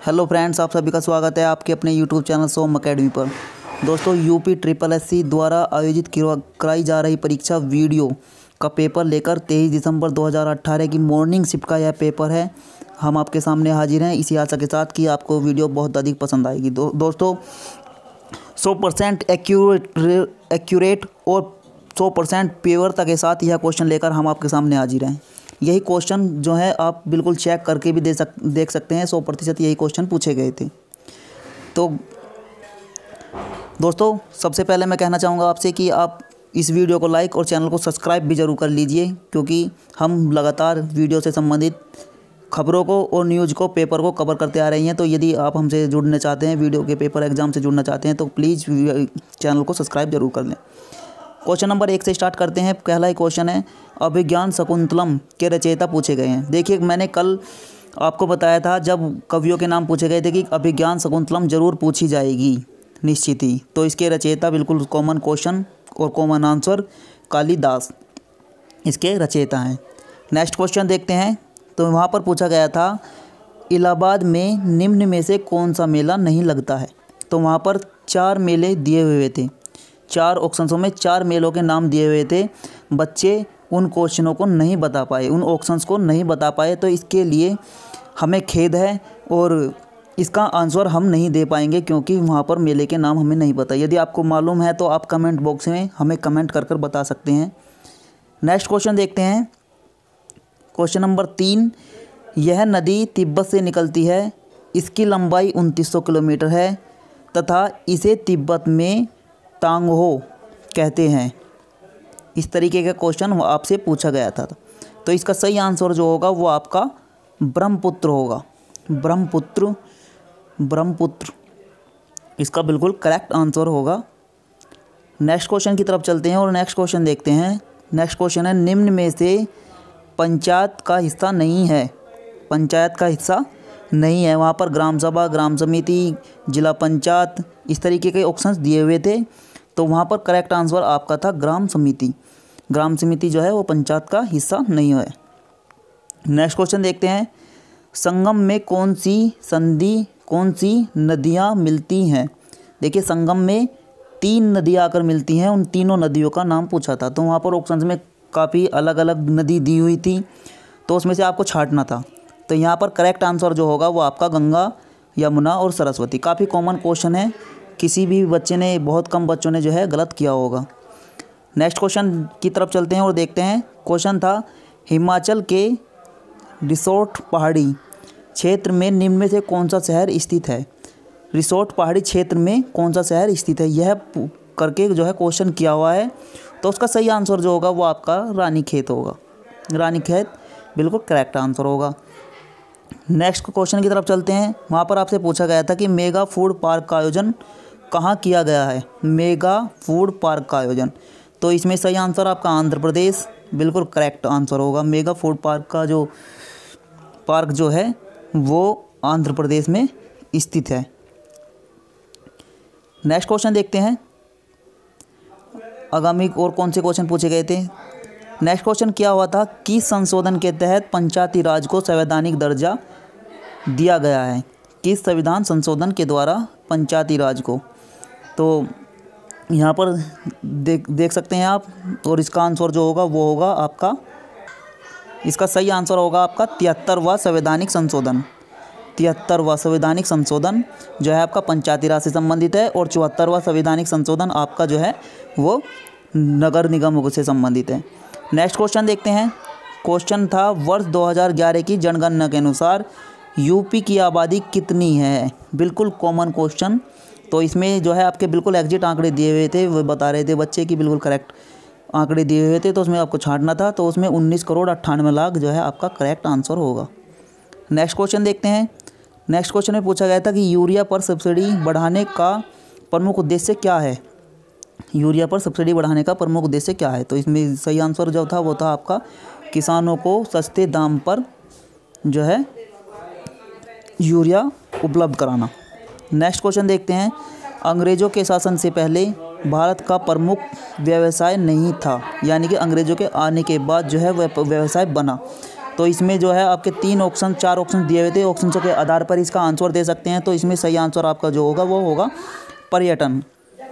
Hello friends, आप सभी का स्वागत है आपके अपने यूट्यूब चैनल सोम अकेडमी पर। दोस्तों, यूपी ट्रिपल एससी द्वारा आयोजित कराई जा रही परीक्षा वीडियो का पेपर लेकर 23 दिसंबर 2018 की मॉर्निंग शिफ्ट का यह पेपर है। हम आपके सामने हाजिर हैं इसी आशा के साथ कि आपको वीडियो बहुत अधिक पसंद आएगी। दोस्तों 100% एक्यूरेट और 100% प्योरता के साथ यह क्वेश्चन लेकर हम आपके सामने हाजिर हैं। यही क्वेश्चन जो है आप बिल्कुल चेक करके भी देख सकते हैं। 100% यही क्वेश्चन पूछे गए थे। तो दोस्तों, सबसे पहले मैं कहना चाहूँगा आपसे कि आप इस वीडियो को लाइक और चैनल को सब्सक्राइब भी ज़रूर कर लीजिए, क्योंकि हम लगातार वीडियो से संबंधित खबरों को और न्यूज़ को, पेपर को कवर करते आ रहे हैं। तो यदि आप हमसे जुड़ने चाहते हैं, वीडियो के पेपर एग्ज़ाम से जुड़ना चाहते हैं, तो प्लीज़ चैनल को सब्सक्राइब जरूर कर लें। क्वेश्चन नंबर 1 से स्टार्ट करते हैं। पहला ही क्वेश्चन है, अभिज्ञान शकुंतलम के रचयिता पूछे गए हैं। देखिए, मैंने कल आपको बताया था जब कवियों के नाम पूछे गए थे कि अभिज्ञान शकुंतलम जरूर पूछी जाएगी निश्चित ही। तो इसके रचयिता बिल्कुल कॉमन क्वेश्चन और कॉमन आंसर, कालिदास इसके रचयिता हैं। नेक्स्ट क्वेश्चन देखते हैं। तो वहाँ पर पूछा गया था, इलाहाबाद में निम्न में से कौन सा मेला नहीं लगता है। तो वहाँ पर 4 मेले दिए हुए थे, 4 ऑप्शंसों में 4 मेलों के नाम दिए हुए थे। बच्चे उन क्वेश्चनों को नहीं बता पाए, उन ऑप्शंस को नहीं बता पाए। तो इसके लिए हमें खेद है और इसका आंसर हम नहीं दे पाएंगे, क्योंकि वहाँ पर मेले के नाम हमें नहीं पता। यदि आपको मालूम है तो आप कमेंट बॉक्स में हमें कमेंट कर बता सकते हैं। नेक्स्ट क्वेश्चन देखते हैं। क्वेश्चन नंबर 3, यह नदी तिब्बत से निकलती है, इसकी लंबाई 2900 किलोमीटर है तथा इसे तिब्बत में तांगहो कहते हैं। इस तरीके का क्वेश्चन आपसे पूछा गया था। तो इसका सही आंसर जो होगा वो आपका ब्रह्मपुत्र होगा। ब्रह्मपुत्र इसका बिल्कुल करेक्ट आंसर होगा। नेक्स्ट क्वेश्चन की तरफ चलते हैं और नेक्स्ट क्वेश्चन देखते हैं। नेक्स्ट क्वेश्चन है, निम्न में से पंचायत का हिस्सा नहीं है। पंचायत का हिस्सा नहीं है। वहाँ पर ग्राम सभा, ग्राम समिति, जिला पंचायत, इस तरीके के ऑप्शंस दिए हुए थे। तो वहाँ पर करेक्ट आंसर आपका था ग्राम समिति। ग्राम समिति जो है वो पंचायत का हिस्सा नहीं है। नेक्स्ट क्वेश्चन देखते हैं। संगम में कौन सी संधि, कौन सी नदियाँ मिलती हैं। देखिए, संगम में 3 नदियाँ आकर मिलती हैं। उन तीनों नदियों का नाम पूछा था। तो वहाँ पर ऑप्शंस में काफ़ी अलग अलग नदी दी हुई थी, तो उसमें से आपको छांटना था। तो यहाँ पर करेक्ट आंसर जो होगा वो आपका गंगा, यमुना और सरस्वती। काफ़ी कॉमन क्वेश्चन है, किसी भी बच्चे ने, बहुत कम बच्चों ने जो है गलत किया होगा। नेक्स्ट क्वेश्चन की तरफ चलते हैं और देखते हैं। क्वेश्चन था, हिमाचल के रिसोर्ट पहाड़ी क्षेत्र में निम्न में से कौन सा शहर स्थित है। रिसोर्ट पहाड़ी क्षेत्र में कौन सा शहर स्थित है, यह करके जो है क्वेश्चन किया हुआ है। तो उसका सही आंसर जो होगा वो आपका रानीखेत होगा। रानीखेत बिल्कुल करेक्ट आंसर होगा। नेक्स्ट क्वेश्चन की तरफ चलते हैं। वहाँ पर आपसे पूछा गया था कि मेगा फूड पार्क का आयोजन कहाँ किया गया है। मेगा फूड पार्क का आयोजन, तो इसमें सही आंसर आपका आंध्र प्रदेश बिल्कुल करेक्ट आंसर होगा। मेगा फूड पार्क का जो पार्क जो है वो आंध्र प्रदेश में स्थित है। नेक्स्ट क्वेश्चन देखते हैं। आगामी और कौन से क्वेश्चन पूछे गए थे। नेक्स्ट क्वेश्चन क्या हुआ था, किस संशोधन के तहत पंचायती राज को संवैधानिक दर्जा दिया गया है। किस संविधान संशोधन के द्वारा पंचायती राज को, तो यहाँ पर देख सकते हैं आप। और इसका आंसर जो होगा वो होगा आपका, इसका सही आंसर होगा आपका 73वां संवैधानिक संशोधन। 73वां संवैधानिक संशोधन जो है आपका पंचायती राज से संबंधित है, और 74वां संवैधानिक संशोधन आपका जो है वो नगर निगम से संबंधित है। नेक्स्ट क्वेश्चन देखते हैं। क्वेश्चन था, वर्ष 2011 की जनगणना के अनुसार यूपी की आबादी कितनी है। बिल्कुल कॉमन क्वेश्चन। तो इसमें जो है आपके बिल्कुल एग्जैक्ट आंकड़े दिए हुए थे, वो बता रहे थे बच्चे की बिल्कुल करेक्ट आंकड़े दिए हुए थे। तो उसमें आपको छांटना था। तो उसमें 19,98,00,000 जो है आपका करेक्ट आंसर होगा। नेक्स्ट क्वेश्चन देखते हैं। नेक्स्ट क्वेश्चन में पूछा गया था कि यूरिया पर सब्सिडी बढ़ाने का प्रमुख उद्देश्य क्या है। यूरिया पर सब्सिडी बढ़ाने का प्रमुख उद्देश्य क्या है। तो इसमें सही आंसर जो था वो था आपका किसानों को सस्ते दाम पर जो है यूरिया उपलब्ध कराना। नेक्स्ट क्वेश्चन देखते हैं। अंग्रेज़ों के शासन से पहले भारत का प्रमुख व्यवसाय नहीं था, यानी कि अंग्रेज़ों के आने के बाद जो है वह व्यवसाय बना। तो इसमें जो है आपके 4 ऑप्शन दिए हुए थे, ऑप्शन के आधार पर इसका आंसर दे सकते हैं। तो इसमें सही आंसर आपका जो होगा वो होगा पर्यटन।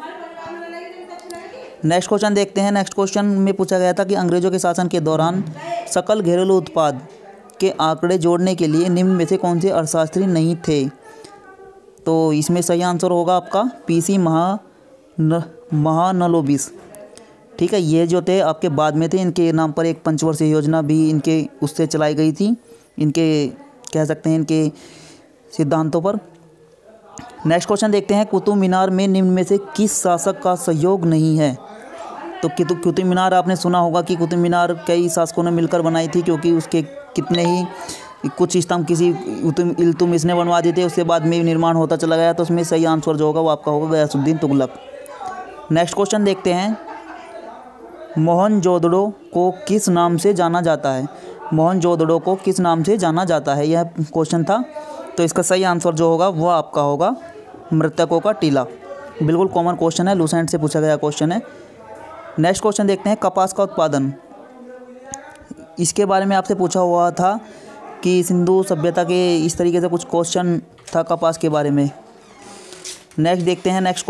नेक्स्ट क्वेश्चन देखते हैं। नेक्स्ट क्वेश्चन में पूछा गया था कि अंग्रेजों के शासन के दौरान सकल घरेलू उत्पाद के आंकड़े जोड़ने के लिए निम्न में से कौन से अर्थशास्त्री नहीं थे। तो इसमें सही आंसर होगा आपका पीसी महानलोबिस। ठीक है, ये जो थे आपके बाद में थे, इनके नाम पर एक पंचवर्षीय योजना भी इनके उससे चलाई गई थी, इनके कह सकते हैं इनके सिद्धांतों पर। नेक्स्ट क्वेश्चन देखते हैं। कुतुब मीनार में निम्न में से किस शासक का सहयोग नहीं है। तो कुतुब मीनार आपने सुना होगा कि कुतुब मीनार कई शासकों ने मिलकर बनाई थी, क्योंकि उसके कितने ही कुछ स्तंभ किसी इल्तुतमिश ने बनवा दिए थे, उसके बाद में निर्माण होता चला गया। तो उसमें सही आंसर जो होगा वो आपका होगा गयासुद्दीन तुगलक। नेक्स्ट क्वेश्चन देखते हैं। मोहनजोदड़ो को किस नाम से जाना जाता है। मोहनजोदड़ो को किस नाम से जाना जाता है, यह क्वेश्चन था। तो इसका सही आंसर जो होगा वो आपका होगा मृतकों का टीला। बिल्कुल कॉमन क्वेश्चन है, लूसेंट से पूछा गया क्वेश्चन है। नेक्स्ट क्वेश्चन देखते हैं। कपास का उत्पादन, इसके बारे में आपसे पूछा हुआ था कि सिंधु सभ्यता के इस तरीके से कुछ क्वेश्चन था कपास के बारे में। नेक्स्ट देखते हैं। नेक्स्ट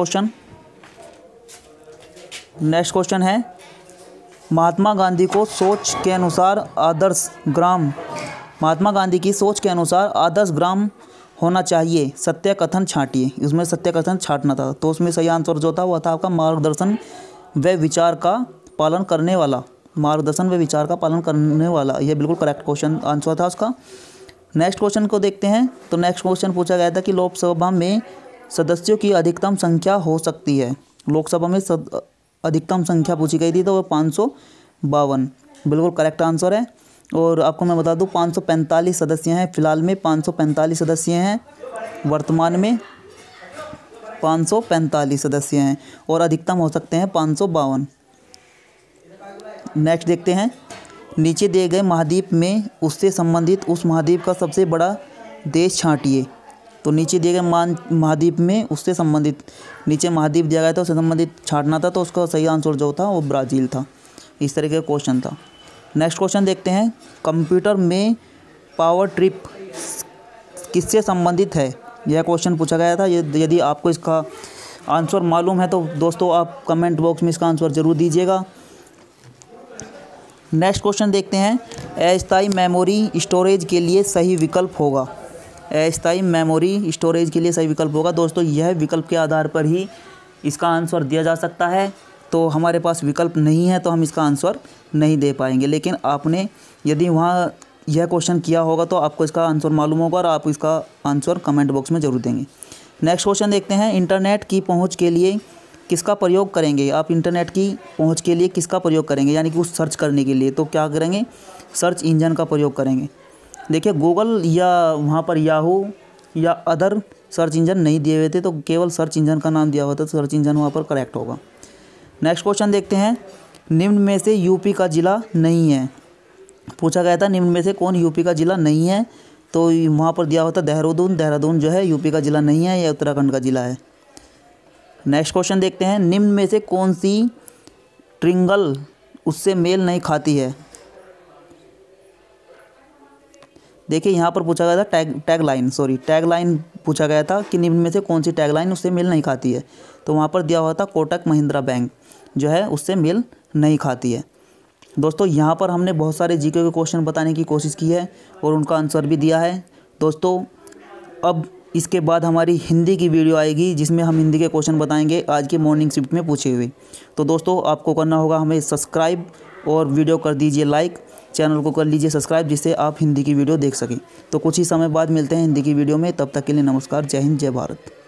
क्वेश्चन है महात्मा गांधी की सोच के अनुसार आदर्श ग्राम होना चाहिए, सत्य कथन छांटिए। उसमें सत्य कथन छांटना था। तो उसमें सही आंसर जो था वह था आपका मार्गदर्शन व विचार का पालन करने वाला। यह बिल्कुल करेक्ट क्वेश्चन आंसर था उसका। नेक्स्ट क्वेश्चन को देखते हैं। तो नेक्स्ट क्वेश्चन पूछा गया था कि लोकसभा में सदस्यों की अधिकतम संख्या हो सकती है। लोकसभा में अधिकतम संख्या पूछी गई थी, तो वह 552 बिल्कुल करेक्ट आंसर है। और आपको मैं बता दूं 545 सदस्य हैं, फिलहाल में 545 सदस्य हैं, वर्तमान में 545 सदस्य हैं, और अधिकतम हो सकते हैं 552। नेक्स्ट देखते हैं। नीचे दिए गए महाद्वीप में उससे संबंधित उस महाद्वीप का सबसे बड़ा देश छांटिए। तो नीचे दिए गए महाद्वीप में उससे संबंधित, नीचे महाद्वीप दिया गया था, उससे संबंधित छांटना था। तो उसका सही आंसर जो था वो ब्राज़ील था। इस तरीके का क्वेश्चन था। नेक्स्ट क्वेश्चन देखते हैं। कंप्यूटर में पावर ट्रिप किससे संबंधित है, यह क्वेश्चन पूछा गया था। यदि आपको इसका आंसर मालूम है तो दोस्तों आप कमेंट बॉक्स में इसका आंसर ज़रूर दीजिएगा। नेक्स्ट क्वेश्चन देखते हैं। अस्थायी मेमोरी स्टोरेज के लिए सही विकल्प होगा। अस्थायी मेमोरी स्टोरेज के लिए सही विकल्प होगा। दोस्तों यह विकल्प के आधार पर ही इसका आंसर दिया जा सकता है। तो हमारे पास विकल्प नहीं है तो हम इसका आंसर नहीं दे पाएंगे, लेकिन आपने यदि वहाँ यह क्वेश्चन किया होगा तो आपको इसका आंसर मालूम होगा और आप इसका आंसर कमेंट बॉक्स में ज़रूर देंगे। नेक्स्ट क्वेश्चन देखते हैं। इंटरनेट की पहुँच के लिए किसका प्रयोग करेंगे। आप इंटरनेट की पहुँच के लिए किसका प्रयोग करेंगे, यानी कि उस सर्च करने के लिए। तो क्या करेंगे, सर्च इंजन का प्रयोग करेंगे। देखिए गूगल या वहाँ पर याहू या अदर सर्च इंजन नहीं दिए हुए थे, तो केवल सर्च इंजन का नाम दिया हुआ था, तो सर्च इंजन वहाँ पर करेक्ट होगा। नेक्स्ट क्वेश्चन देखते हैं। निम्न में से यूपी का ज़िला नहीं है। पूछा गया था निम्न में से कौन यूपी का ज़िला नहीं है, तो वहाँ पर दिया हुआ था देहरादून जो है यूपी का ज़िला नहीं है, यह उत्तराखंड का ज़िला है। नेक्स्ट क्वेश्चन देखते हैं। निम्न में से कौन सी ट्रिंगल उससे मेल नहीं खाती है। देखिए यहाँ पर पूछा गया था टैगलाइन पूछा गया था कि निम्न में से कौन सी टैगलाइन उससे मेल नहीं खाती है। तो वहाँ पर दिया हुआ था कोटक महिंद्रा बैंक जो है उससे मेल नहीं खाती है। दोस्तों यहाँ पर हमने बहुत सारे जीके के क्वेश्चन बताने की कोशिश की है और उनका आंसर भी दिया है। दोस्तों अब इसके बाद हमारी हिंदी की वीडियो आएगी जिसमें हम हिंदी के क्वेश्चन बताएंगे आज के मॉर्निंग शिफ्ट में पूछे हुए। तो दोस्तों आपको करना होगा हमें सब्सक्राइब और वीडियो कर दीजिए लाइक, चैनल को कर लीजिए सब्सक्राइब, जिससे आप हिंदी की वीडियो देख सकें। तो कुछ ही समय बाद मिलते हैं हिंदी की वीडियो में, तब तक के लिए नमस्कार, जय हिंद, जय भारत।